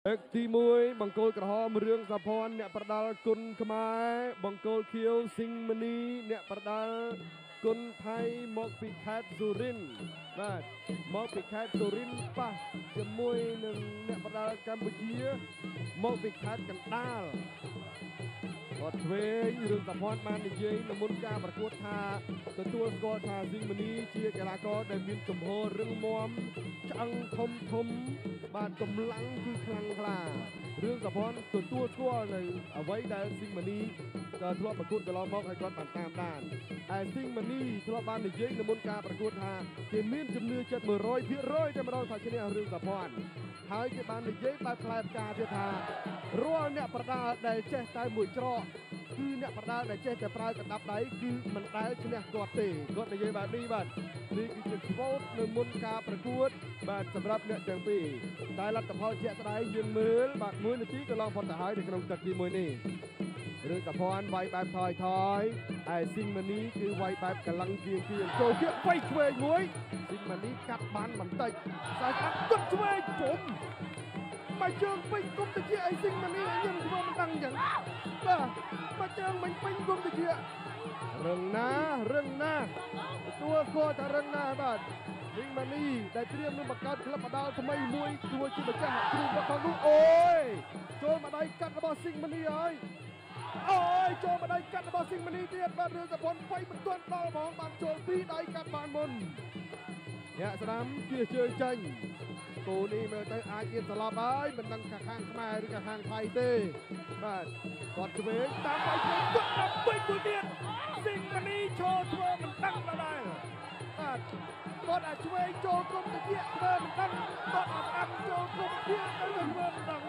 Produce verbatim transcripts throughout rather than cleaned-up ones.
Ước tí muối bằng côi cả ho mương sa phon nè bật đal cun khmai bằng côi khiêu sinh mani nè bật đal cun Thai mọcពីខេត្តសុរិន្ទបាទមកពីខេត្តសុរិន្ទប៉ះជាមួយនឹងអ្នកបដាល់កម្ពុជាមកពីខេត្តកណ្ដាលគាត់ឆ្វេងរឿងសភ័នបាននិយាយនៅមុនការប្រកួតថាទទួលស្គាល់ថាស៊ីងម៉ានីជាកីឡាករដែលមានចំហររឹងមាំឆ្អឹងធំធំបានកម្លាំងគឺខ្លាំងក្លារឿងសភ័នទទួលស្គាល់នៅអ្វីដែលស៊ីងម៉ានីក៏ធ្លាប់ប្រកួតកន្លងមកឲ្យគាត់បានតាមដានឯស៊ីងម៉ានីធ្លាប់បាននិយាយនៅមុនការប្រកួតថាគេមានជំនឿចិត្ត một trăm phần trăm តែម្ដងថាឈ្នះរឿងសភ័នហើយគេបាននិយាយបែបផ្លែផ្កាទៀតថារាល់អ្នកប្រដាល់ដែលចេះតែមួយច្រកគឺអ្នកប្រដាល់ដែលចេះតែប្រើកណ្ដាប់ដៃគឺមិនដែលឈ្នះគាត់ទេគាត់និយាយបែបនេះបាទនេះគឺជាក្បួននៅមុនការប្រកួតបាទសម្រាប់អ្នកទាំងពីរតែលទ្ធផលជាក់ស្ដែងយើងមើលបាទមួយនាទីកន្លងផុតទៅហើយនៅក្នុងទឹកទីមួយនេះរឿងសភ័នវាយបែបថយថយឯស៊ីងម៉ានីគឺវាយបែបកម្លាំងជាងជាងចូលគៀកវៃឆ្វេងមួយស៊ីងម៉ានីកាត់បានបន្តិចខ្សែកាត់គត់ឆ្វេងជុំមកជើងពេញគុំទៅជាអីស៊ីងម៉ានីឲ្យខ្ញុំធ្វើមិនដឹងអញ្ចឹងបាទមកជើងមិញពេញគុំទៅជារឹងណារឹងណាទទួលស្គាល់ថារឹងណាបាទស៊ីងម៉ានីដែលត្រៀមនឹងបង្កើតក្លឹបបដាល់ថ្មីមួយជួយជាម្ចាស់គ្រូរបស់ផងនោះអូយចូលមកដៃកាត់របស់ស៊ីងម៉ានីហើយអូយចូលមកដៃកាត់របស់ស៊ីងម៉ានីទៀតបាទរឿងសភ័នវាយមិនទាន់ដល់ហ្មងបានចូលពីរដៃកាត់បានមុនអ្នកស្ដាំជាជើងចាញ់គូនេះមើលទៅអាចមានស្លាប់ហើយមិនដឹងខាងខ្មែរឬខាងថៃទេបាទគាត់ឆ្វេងតាមដៃគាត់ដាក់ពេញមួយទៀតស៊ីងម៉ានីឈរធ្វើមិនដឹងដល់ដែរបាទគាត់អាចឆ្វេងចូលគុំតិចធ្វើមិនដឹងគាត់អាចអាប់ចូលគុំទៀតទៅធ្វើមិនដឹង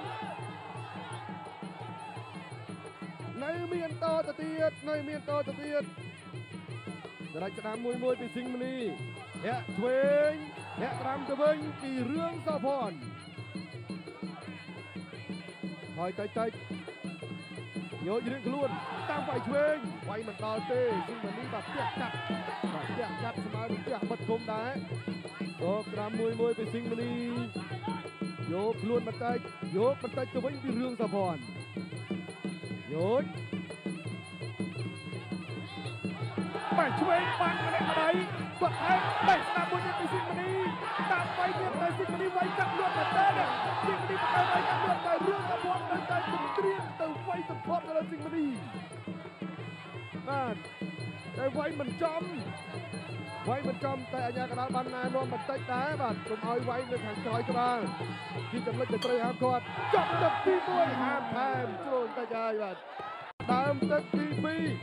នៅមានតទៅទៀតនៅមានតទៅទៀតសម្រាប់ស្ដាំមួយមួយពីស៊ីងម៉ានីអ្នកឆ្វេងអ្នកត្រាំទៅវិញពីរឿងសភ័នហើយតិចតិចយករឿងខ្លួនតាមវាយឆ្វេងវាយមិនដល់ទេស៊ីងម៉ានីបាទផ្ទះកាត់បាទផ្ទះកាត់ស្មើនឹងផ្ទះបិទគុំដែរក៏ត្រាំមួយមួយពីស៊ីងម៉ានីយកខ្លួនបន្តិចយកបន្តិចទៅវិញពីរឿងសភ័នយកបែកឆ្វេងបានម្នាក់ម្ដាយគាត់ឯងបែកស្ដាប់មួយទៀតពីស៊ីងម៉ានីតាមវាយទៀតទៅស៊ីងម៉ានីវាយកាត់លួតទៅទេស៊ីងម៉ានីបកវាយកាត់លួតទៅរឿងសភ័ននៅតែជំត្រៀមទៅវាយសម្ផស្សទៅលើស៊ីងម៉ានីបាទតែវាយមិនចំវាយមិនចំតែអាញាកណ្ដាលបានណែនាំបន្តិចដែរបាទកុំឲ្យវាយនៅខាងក្រោយក្បាលគឺចំណុចទៅត្រូវហាមគាត់ចាប់ទឹកទីមួយហាមថែមជ្រុលតិចហើយបាទដើមទឹកទីពីរ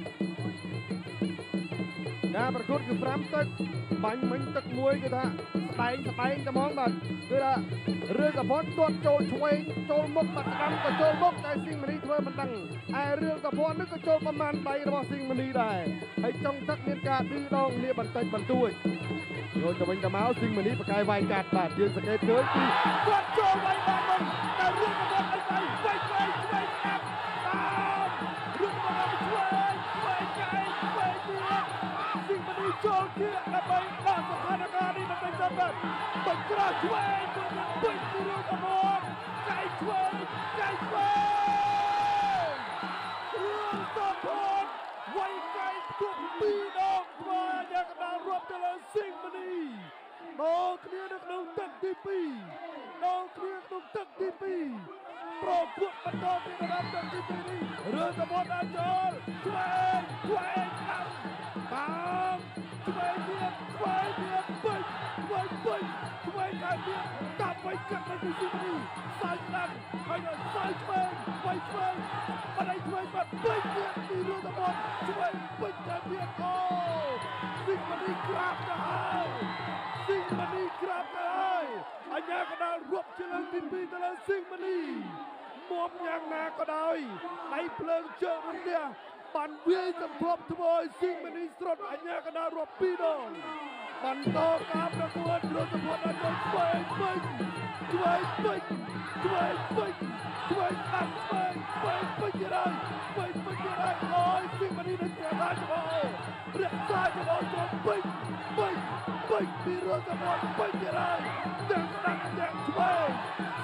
ការប្រកួតគឺប្រាំទឹកបាញ់មិញទឹកមួយគឺថាស្ដែងស្ដែងតែហ្មងបាទគឺថារឿងសភ័នទាត់ចូលឆ្វេងចូលមុខបាត់ស្ដាំក៏ចូលមុខតែស៊ីងម៉ានីធ្វើមិនដឹងឯរឿងសភ័ននេះក៏ចូលប្រមាណដៃរបស់ស៊ីងម៉ានីដែរហើយចុងទឹកមានការឌឺដងលាបន្តិចបន្តួចយកទៅវិញទៅមកស៊ីងម៉ានីបកកាយវាយកាត់បាទយើងសង្កេតឃើញពីគាត់ចូលវាយបានមុនតែរឿងសភ័នឲ្យវាយវាយឆ្វេងឆ្វេងកាត់តាមរឿងសភ័នឆ្វេងឆ្វេងកាយឆ្វេងទៀតស៊ីងម៉ានីចូលគៀកដើម្បីដោះស្ថានភាពនេះមិនទៅចប់បាទបញ្ច្រាស់ឆ្វេងគាត់ពេញពីរឿងសភ័នកាយឆ្វេងកាយឆ្វេងរឿងសភ័នវាយកាយទុកពីរដងស្មើយ៉ាងកណ្ដាលរាប់ទៅលើស៊ីងម៉ានីដល់គ្នានៅក្នុងទឹកទីពីរដល់គ្នាក្នុងទឹកទីពីរប្រកួតបន្តពីដំណាក់ទឹកទីពីរនេះរឿងសភ័នអាចចូលឆ្វេងឆ្វេងតាមតាមឆ្វេងទៀតឆ្វេងទៀតពេញឆ្វេងពេញឆ្វេងកើតទៀតកាប់ໄວកាត់ទៅស៊ីងម៉ានីសាច់ដាំហើយដល់សាច់ឆ្វេងໄວឆ្វេងបាត់ឲ្យឆ្វេងបាត់ពេញទៀតពីរឿងសភ័នឆ្វេងពេញតែទៀតអូស៊ីងម៉ានីក្រាបទៅហើយស៊ីងម៉ានីក្រាបទៅហើយអញ្ញាកណ្ដាលរាប់ជាលើកទីពីរទៅលើស៊ីងម៉ានីមុំយ៉ាងណាក៏ដោយដៃភ្លើងជើងរំទះបានវាយសម្ភពធ្វើឲ្យស៊ីងម៉ានីស្រុតអញ្ញាកណ្ដាលរាប់ពីរដងបន្តការប្រកួតរឿងសភ័នដល់ឆ្វេងពេញឆ្វេងពេញឆ្វេងពេញឆ្វេងដាំឆ្វេងឆ្វេងពេញទៀតហើយឆ្វេងពេញទៀតហើយអូយស៊ីងម៉ានីនឹងរក្សាច្បោរក្សាច្បោចូលពេញពេញពេញពីរឿងសភ័នពេញទៀតហើយទាំងស្ដាំទាំងឆ្វេង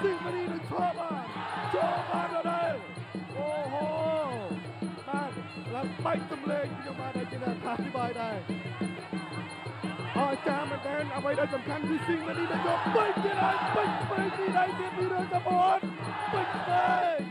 ស៊ីងម៉ានីនឹងឈប់បានចូលបានដល់អូហូបាទឡើងបាញ់សម្លេងខ្ញុំបានតែជាថាអธิบายដែរអស្ចារ្យមែនទែនអ្វីដែលសំខាន់គឺស៊ីងម៉ានីនឹងយកបាញ់ទៀតហើយបាញ់បាញ់ទីដៃទៀតពីរឿងកបោតបាញ់ទៅ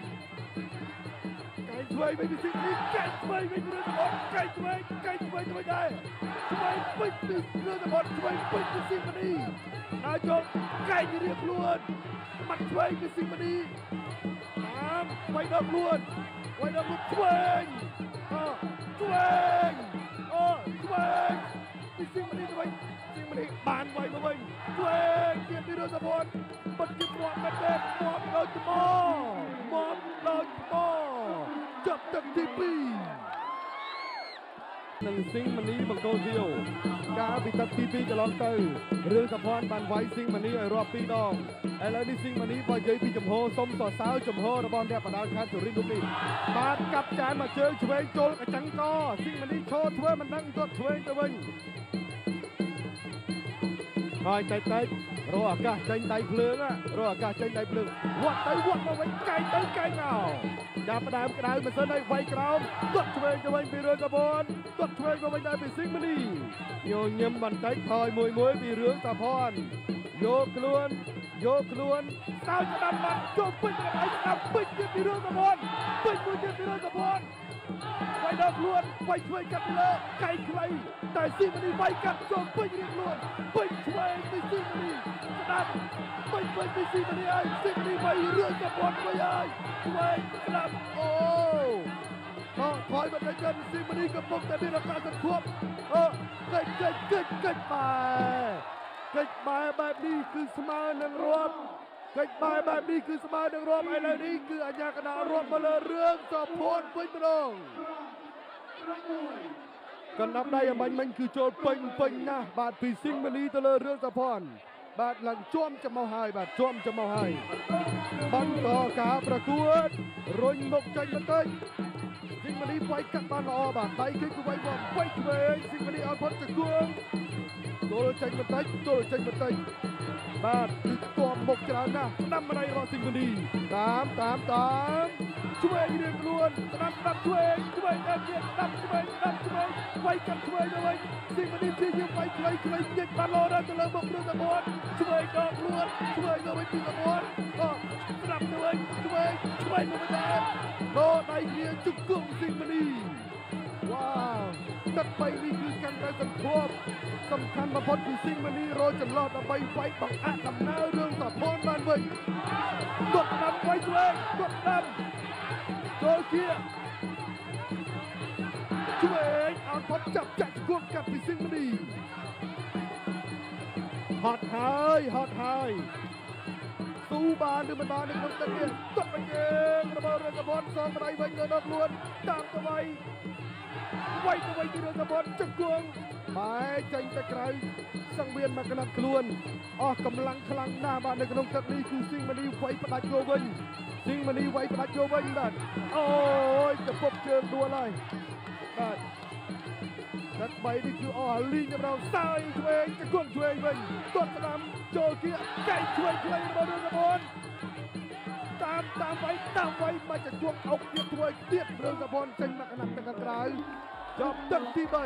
កែឆ្វេងវិញពីស៊ីងម៉ានីកែឆ្វេងវិញពីរឿងកបោតកែឆ្វេងកែឆ្វេងទៅវិញដែរឆ្វេងបាញ់ពីរឿងកបោតឆ្វេងបាញ់ពីស៊ីងម៉ានីដល់យកកែរៀបខ្លួនបាត់ឆ្វេងពីស៊ីងម៉ានីតាមໄວដល់ខ្លួនໄວដល់ខ្លួនឆ្វេងអូឆ្វេងអូឆ្វេងពីស៊ីងម៉ានីទៅវិញស៊ីងម៉ានីបានໄວមកវិញឆ្វេងទៀតពីរឿងកបោតបាត់ជាមាត់មែនទេមាត់ដល់ថ្មមាត់ដល់ថ្មចាប់ទឹកទីពីរនឹងស៊ីងម៉ានីបង្គោលខៀវកាលពីទឹកទីពីរកន្លងទៅរឿងសុភ័ណ្ឌបានវាយស៊ីងម៉ានីឲ្យរាប់ពីរដងឥឡូវនេះស៊ីងម៉ានីបើនិយាយពីចំហសុំសរសើរចំហរបស់អ្នកបដាល់ខេត្តសុរិន្ទរូបនេះបានកាប់ចានមកជើងឆ្វេងចូលកញ្ចឹងកស៊ីងម៉ានីឈរធ្វើមិនដឹងទាត់ឆ្វេងទៅវិញហើយតែតែរកឱកាសចេញដៃភ្លើងរកឱកាសចេញដៃភ្លើងវត្តទៅវត្តមកវិញកែងទៅកែងមកចាប់ផ្ដើមក្តៅមិនសិនឲ្យវាយក្រោមទាត់ឆ្វេងទៅវិញពីរឿងកបោតទាត់ឆ្វេងទៅវិញដែរពីស៊ីងម៉ានីញញឹមបន្តិចថយមួយមួយពីរឿងសុភ័ណ្ឌយកខ្លួនយកខ្លួនសើចស្ដាប់បាត់ចូលពេញដល់ឯងស្ដាប់ពេញទៀតពីរឿងសុភ័ណ្ឌពេញមួយទៀតពីរឿងសុភ័ណ្ឌវាយដល់ខ្លួនវាយឆ្វេងកាត់លើកែងខ្លីតែស៊ីងម៉ានីវាយកាត់ចូលពេញរៀងខ្លួនពេញឆ្វេងពីស៊ីងម៉ានីស្ដាប់ពេញពេញពីស៊ីងម៉ានីហើយស៊ីងម៉ានីវាយរឿងសុភ័ណ្ឌវិញហើយឆ្វេងស្ដាប់អូអូថយមកតែគាត់ស៊ីងម៉ានីកំពុងតែមានឱកាសសន្ធាប់អូកិច្ចកិច្ចកិច្ចកិច្ចបែកិច្ចបែបែបនេះគឺស្មើនឹងរាប់កិច្ចបែបែបនេះគឺស្មើនឹងរាប់ឥឡូវនេះគឺអាជ្ញាកណ្ដាលរាប់មកលើរឿងសុភ័ណ្ឌវិញម្ដងកណ្ដាប់ដៃអំបញ្ញមិញគឺចូលពេញពេញណាស់បាទពីស៊ីងម៉ានីទៅលើរឿងសុភ័ណ្ឌបាទឡើងជាប់ចំោះហើយបាទជាប់ចំោះហើយបន្តការប្រកួតរុញមុខចេញបន្តិចស៊ីងម៉ានីវាយកាត់បានល្អបាទដៃគេគឺវាយមកវាយឆ្វេងស៊ីងម៉ានីអត់ផុតចង្គង់ទល់ចេញបន្តិចទល់ចេញបន្តិចបាទគឺទំមុខច្រើនណាស់ស្ដាំម្ដាយរបស់ស៊ីងម៉ានីតាមតាមតាមឆ្វេងរៀងខ្លួនស្ដាប់ស្ដាប់ឆ្វេងឆ្វេងដល់ទៀតស្ដាប់ឆ្វេងស្ដាប់ឆ្វេងវាយកាត់ឆ្វេងទៅវិញស៊ីងម៉ានីព្យាយាមវាយខ្លីខ្លីទៀតបានលោដល់ទៅលើមុខរឿងកបោតឆ្វេងដល់ខ្លួនឆ្វេងទៅវិញពីកបោតអូស្ដាប់ទៅវិញឆ្វេងឆ្វេងទៅវិញដែរលោដៃគ្នាជង្គង់ស៊ីងម៉ានីវ៉ាវទឹកបីនេះគឺកាន់តែសន្ធាប់សំខាន់បំផុតគឺស៊ីងម៉ានីរយចន្លោះដើម្បីវាយបង្អាក់ដំណើររឿងសុភ័ណ្ឌបានវិញគាត់ដាំវាយឆ្វេងគាត់ដាំចូលជាឆ្វេងអត់ផុតចាប់ចាក់គាត់កាត់ពីស៊ីងម៉ានីហត់ហើយហត់ហើយស៊ូបានឬមិនបាននៅក្នុងទឹកនេះគាត់វិញរបស់រឿងសុភ័ណ្ឌសងម្ដាយវិញទៅដល់ខ្លួនតាមទៅវាយវាយទៅវិញពីរឿងសុភ័ណ្ឌចង្គង់បែរចេញទៅក្រៅសង្វៀនមកកណាត់ខ្លួនអស់កម្លាំងខ្លាំងណាស់បាទនៅក្នុងទឹកនេះគឺស៊ីងម៉ានីវាយផ្ដាច់យកវិញស៊ីងម៉ានីវាយផ្ដាច់យកវិញបាទអូយចពុកជើងដួលហើយបាទទឹកបីនេះគឺអស់លីងទៅដល់សើយឆ្វេងចង្គង់ឆ្វេងវិញគាត់ស្ដាំចូលគៀកែឆ្វេងឆ្វេងរបស់រឿងសុភ័ណ្ឌតាមតាមវាយតាមវាយមកចង្គង់អុកទៀតធ្វើទៀតរឿងសុភ័ណ្ឌចេញមកកណាត់ទឹកក្រៅចប់ទឹកទីបី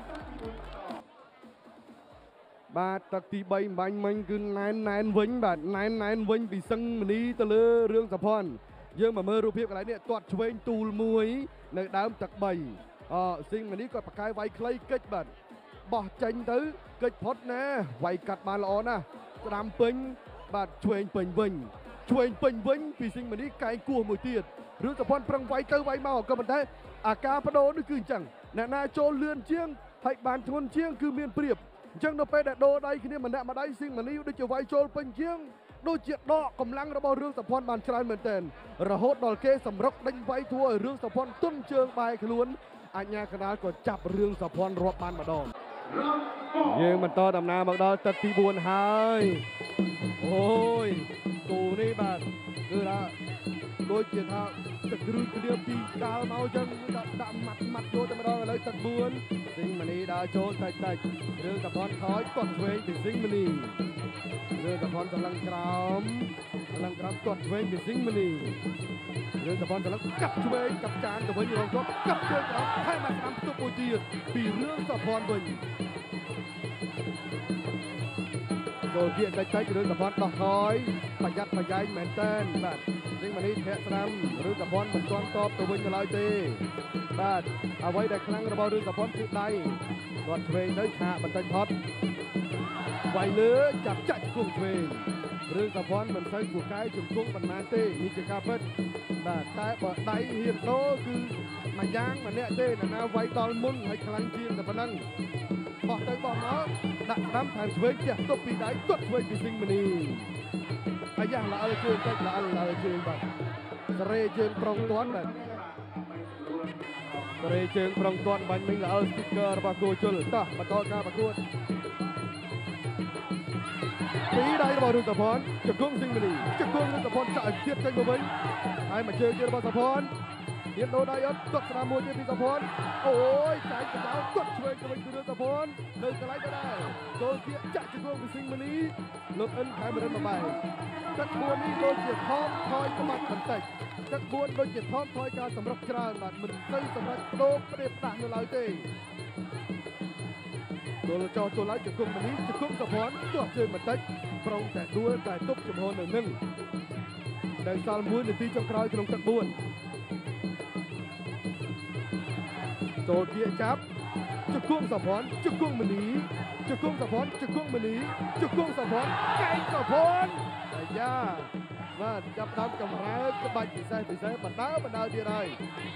បាទទឹកទីបីបាញ់មិញគឺណែនណែនវិញបាទណែនណែនវិញពីសឹងមនីទៅលើរឿងសុភ័ណ្ឌយើងមកមើលរូបភាពកន្លែងនេះទាត់ឆ្វេងទូលមួយនៅដើមទឹកបីអស៊ីងមនីគាត់បកកាយវាយខ្លីកិច្ចបាទបោះចេញទៅកិច្ចផុតណាវាយកាត់បានល្អណាស់ស្ដាំពេញបាទឆ្វេងពេញវិញឆ្វេងពេញវិញពីស៊ីងមនីកែងគោះមួយទៀតរឿងសុភ័ណ្ឌប្រឹងវាយទៅវាយមកក៏ប៉ុន្តែអាការបដូរនេះគឺអញ្ចឹងអ្នកណាចូលលឿនជាងហើយបានធ្ងន់ជាងគឺមានប្រៀបអញ្ចឹងនៅពេលដែលដូរដៃគ្នាម្នាក់ម្ដាយស៊ីងម៉ានីដូចជាវាយចូលពេញជាងដូចជាដកកម្លាំងរបស់រឿងសុភ័ណ្ឌបានច្រើនមែនទែនរហូតដល់គេសម្រុកដេញវាយធ្វើឲ្យរឿងសុភ័ណ្ឌទន់ជើងបែរខ្លួនអាជ្ញាកណ្ដាលក៏ចាប់រឿងសុភ័ណ្ឌរាប់បានម្ដងយើងបន្តដំណើរមកដល់ទឹកទីបួនហើយអូយគូនេះបាទគឺថាដូចជាថាទឹកគ្រឿងគ្នាពីដើមមកចឹងដាក់ដាក់ម៉ាត់ម៉ាត់ចូលតែម្ដងឥឡូវទឹកបួនស៊ីងម៉ានីដើរចូលតិចតិចរឿងសុភ័ណ្ឌថយគាត់ឆ្វេងពីស៊ីងម៉ានីរឿងសុភ័ណ្ឌសម្លឹងក្រោមឡើងក្រោមគាត់ឆ្វេងពីស៊ីងម៉ានីរឿងតបនត្រឡប់កាប់ឆ្វេងកាប់ចានទៅវិញរងគាត់កាប់ឆ្វេងក្រោមថែមមកតាមផ្ទុកមួយទៀតពីរឿងតបនវិញចូលគៀកតិចតិចរឿងតបនដោះថយប្រយ័ត្នប្រយែងមែនតើបាទស៊ីងម៉ានីធាក់ស្ដាំរឿងតបនមិនទាន់តបទៅវិញឡើយទេបាទអ្វីដែលខ្លាំងរបស់រឿងតបនគឺដៃគាត់ឆ្វេងទៅឆាកបន្តិចផុតវាយលើចាប់ចាក់ជង្គង់ឆ្វេងរឿងតបនមិនសូវពូកែជង្គង់ប៉ុន្មានទេនេះជាការពិតបាទតែបើដៃហ៊ានដោគឺមួយយ៉ាងម្នាក់ទេណាណាវាយដល់មុនហើយខ្លាំងជាងតែប៉ុណ្ណឹងបោះទៅបោះមកដាក់ដាំថែមឆ្វេងជះទប់ពីដៃគាត់ឆ្វេងពីស៊ីងម៉ានីអាយ៉ាល្អើជួយតិចល្អើល្អើជួយបាទសេរីជើងប្រុងទាន់បាទសេរីជើងប្រុងទាន់បាញ់មិញល្អើ sticker របស់គូជុលតោះបន្តការប្រកួតពីដៃរបស់រឿងតបនជង្គង់ស៊ីងម៉ានីជង្គង់រឿងតបនចាក់ឲ្យទៀតចេញមកវិញហើយមកជើងទៀតរបស់តបនទៀតដូរដៃអត់គាត់ស្ដាមមួយទៀតពីតបនអូយចាយកដោគាត់ឆ្វេងទៅវិញពីរឿងតបននៅកន្លែងទៅដែរចូលគៀកចាក់ជង្គង់ពីស៊ីងម៉ានីលោកអិនខែមរិនមកបែរទឹកបួននេះដូចជាថមថយក្បាច់បន្តិចទឹកបួនដូចជាថមថយការសម្រុកច្រើនបាទមិនទៅសម្រាប់ដូរព្រៀបដាស់នៅឡើយទេចូលចោលចូលឡើងជង្គង់ម៉ានីជង្គង់តបនទាស់ជើងបន្តិចប្រុងតែដួលតែទប់ចំហនៅនឹងនៅសល់មួយនាទីចុងក្រោយក្នុងទឹកបួនចូលគៀកចាប់ជង្គង់តបនជង្គង់ម៉ានីជង្គង់តបនជង្គង់ម៉ានីជង្គង់តបនកែងតបនអាយ៉ាបាទចាប់ដើមកម្រើក្បាច់ពិសេសពិសេសបណ្ដើបណ្ដើទៀតហើយ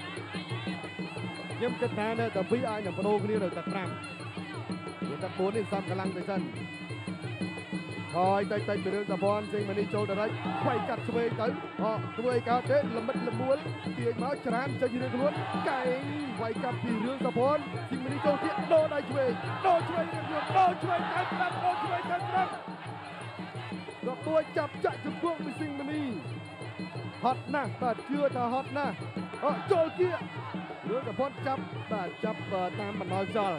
ខ្ញុំគិតថានៅតែពីរអាចនឹងបដូរគ្នានៅតែប្រាំវាទឹកបួននេះសំកម្លាំងទៅសិនហើយតិចតិចពីរឿងតបនស៊ីងម៉ានីចូលទៅរៃខ្វៃកាត់ឆ្វេងទៅអត់ធ្វើអីកើតទេល្មិតល្មួលទាញមកច្រានចេញរឿងខ្លួនកែងវាយកាត់ពីរឿងតបនស៊ីងម៉ានីចូលទៀតដូរដៃឆ្វេងដូរឆ្វេងរឿងខ្លួនដូរឆ្វេងទៅស្ដាប់ដូរឆ្វេងទៅស្ដាប់ដល់ពួយចាប់ចាក់ជង្គង់ពីស៊ីងម៉ានីហត់ណាស់បាទជឿថាហត់ណាស់អត់ចូលគៀករឿងតបនចាប់បាទចាប់តាមបណ្ដោយខ្យល់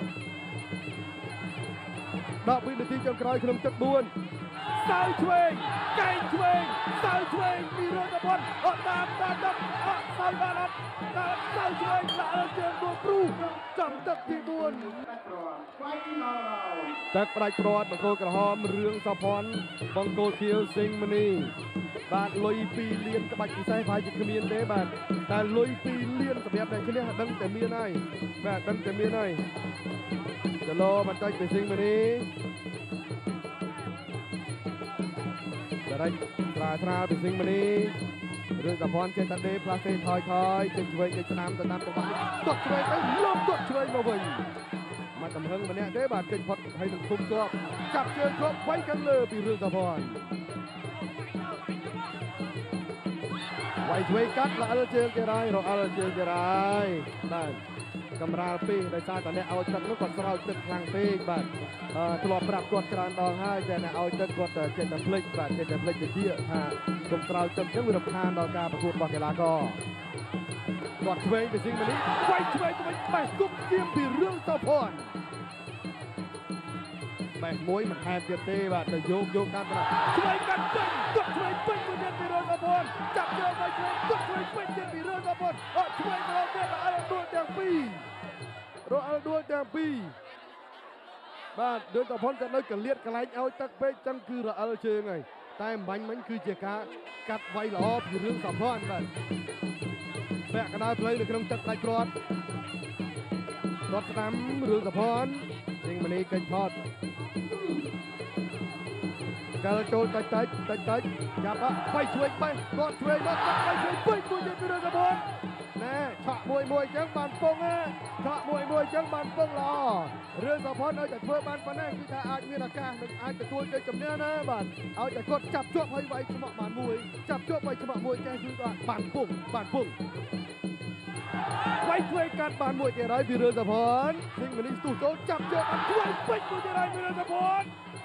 ដប់វិនាទីចុងក្រោយក្នុងទឹកបួនសៅឆ្វេងកែងឆ្វេងសៅឆ្វេងពីរឿងតបនអត់តាមតាមដល់អត់សៅបានអត់តាមសៅឆ្វេងដាក់ជើងដួលព្រូចំទឹកទីបួនទឹកផ្ដាច់ព្រាត់បង្គោលក្រហមរឿងសផនបង្គោលខៀវស៊ីងម៉ានីបាទលុយពីរលានក្បាច់ពិសេសហើយជាគ្មានទេបាទតែលុយពីរលានសម្រាប់តែឈ្នះដឹងតែមានហើយបាទដឹងតែមានហើយចលោបន្តិចពីស៊ីងម៉ានីដៃត្រាត្រាពីស៊ីងម៉ានីរឿងតបនចេះតែដេផ្លាសេថយថយចេញឆ្វេងចេញស្នាមទៅតាមទៅបាត់ទាត់ឆ្វេងទៅលំទាត់ឆ្វេងមកវិញមកតំហឹងម្នាក់ទេបាទចេញផុតហើយនឹងគុំជាប់ចាប់ជើងជាប់វាយខាងលើពីរឿងតបនវាយឆ្វេងកាត់ល្អិលជើងទៀតហើយរអិលជើងទៀតហើយបាទកម្រាលពីដោយសារតែអ្នកឲ្យទឹកនោះគាត់ស្រោចទឹកខ្លាំងពេកបាទធ្លាប់ប្រាប់គាត់ច្រើនដងហើយតែអ្នកឲ្យទឹកគាត់ចិត្តតែភ្លេចបាទចិត្តតែភ្លេចទៅជាថាគុំស្រោចទឹកចឹងវារំខានដល់ការប្រកួតរបស់កីឡាករគាត់ឆ្វេងទៅស៊ីងម៉ានីវាយឆ្វេងទៅវិញបេះគប់ជាពីរឿងតបនបេះមួយមិនថែមទៀតទេបាទទៅយកយកតាមត្រង់ឆ្វេងកាត់ពេញគាត់ឆ្វេងពេញមួយទៀតពីរឿងតបនចាប់យកមកឆ្វេងគាត់ឆ្វេងពេញទៀតពីរឿងតបនអត់ឆ្វេងមកទៀតអត់ដួលទាំងពីររអិលដួលទាំងពីរបាទរឿងតបនក៏នៅកលៀតកន្លែងឲ្យទឹកពេកចឹងគឺរអិលជើងហើយតែអំបញ្ញមិញគឺជាការកាត់វាយល្អពីរឿងសផនបាទពាក់កណ្ដាលផ្លូវនៅក្នុងទឹកដាច់ព្រាត់គាត់ស្ដាំរឿងសផនស៊ីងម៉ានីកិច្ចផតកាលចូលតិចតិចតិចតិចចាប់អត់បៃជួយបេះគាត់ជួយមកគាត់បៃជួយពេញមួយទៀតពីរឿងសផនណែឆក់មួយមួយចឹងបានពងណាឆក់មួយមួយចឹងបានពងល្អរឿងសផនឲ្យតែធ្វើបានប៉ុណ្ណេះគឺថាអាចមានឱកាសនឹងអាចទទួលជ័យជំនះណាបាទឲ្យតែគាត់ចាប់ជាប់ហើយវាយឆ្មក់បានមួយចាប់ជាប់វាយឆ្មក់មួយចេះគឺគាត់បានពងបានពងវាយជួយកាត់បានមួយទៀតហើយពីរឿងសផនស៊ីងម៉ានីស្ទុះចូលចាប់ជាប់បានជួយពេញមួយទៀតហើយពីរឿងសផន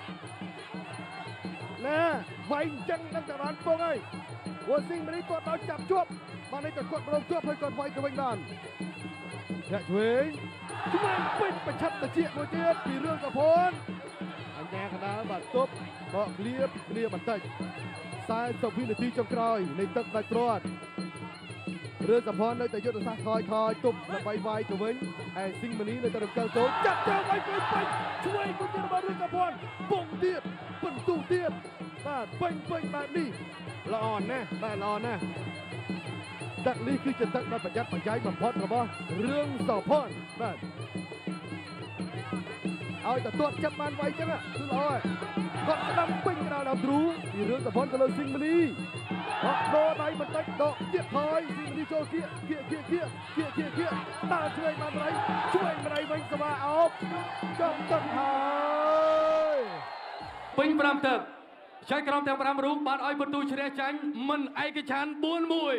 ណែវាយចឹងនឹងតែបានពងហើយព្រោះស៊ីងម៉ានីគាត់ដល់ចាប់ជាប់បានតែគាត់ប្រងជាប់ហើយគាត់វាយទៅវិញបានអ្នកឆ្វេងឆ្វេងពេញប្រឆាប់តិចមួយទៀតពីរឿងសផនអសញ្ញាកណ្ដាលបាទទប់បកគ្លៀបគ្លៀបបន្តិចខ្សែសិបវិនាទីចុងក្រោយនៃទឹកដាច់ព្រាត់រឿងសភ័ននៅតែយុទ្ធសាស្ត្រខ້ອຍខ້ອຍទប់ដើម្បីវាយទៅវិញហើយស៊ីងម៉ានីនៅតែរំកិលចូលចាត់ចូលឲ្យពេញពេញជួយគុំទៀតរបស់រឿងសភ័នពុំទៀតបន្ទុះទៀតបាទពេញពេញបែបនេះល្អណាស់បាទល្អណាស់ទឹកនេះគឺជាទឹកដែលប្រយ័ត្នប្រយែងបំផុតរបស់រឿងសភ័នបាទឲ្យតែទាត់ចាប់បានໄວចឹងគឺល្អហើយគាត់ស្ដាំពេញក្រៅដល់ទ្រូពីរឿងសភ័នទៅលើស៊ីងម៉ានីអត់ដោដៃបន្តិចដកទៀតថយស៊ីងម៉ានីចូលគៀកគៀកគៀកគៀកគៀកគៀកគៀកដើរជួយបានไรជួយបានไรវិញសមាអោបចំទឹកហើយពេញប្រាំទឹកចែកក្រុមទាំងប្រាំរូបបានឲ្យបន្ទូជ្រះចាញ់មិនឯកច្ឆានបួនមួយ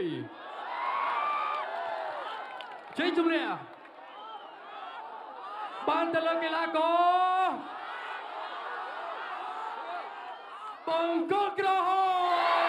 ជ័យជំនះបានទៅលើកីឡាករបង្គោលក្រហម